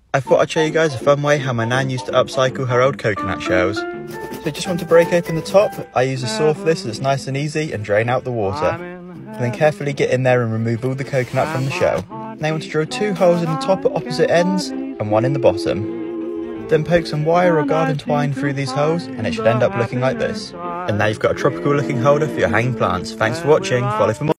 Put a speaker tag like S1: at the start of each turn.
S1: I thought I'd show you guys a fun way how my nan used to upcycle her old coconut shells. So you just want to break open the top. I use a saw for this so it's nice and easy, and drain out the water. And then carefully get in there and remove all the coconut from the shell. Now you want to drill 2 holes in the top at opposite ends and 1 in the bottom. Then poke some wire or garden twine through these holes and it should end up looking like this. And now you've got a tropical looking holder for your hanging plants. Thanks for watching, follow for more.